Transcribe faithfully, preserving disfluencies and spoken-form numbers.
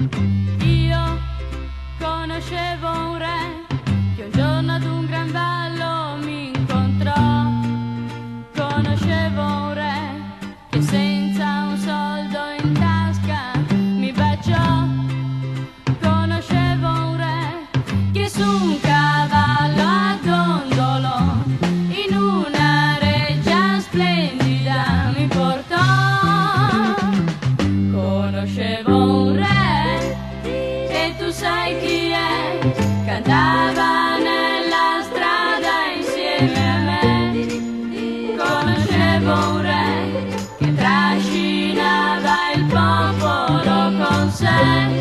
Io conoscevo un re che un giorno ad un gran ballo mi incontrò. Conoscevo un re che senza un soldo in tasca mi baciò. Conoscevo un re che su un cavallo addondolò, in una reggia splendida mi portò. Conoscevo un re, e tu sai chi è, cantava nella strada insieme a me. Conoscevo un re che trascinava il popolo con sé.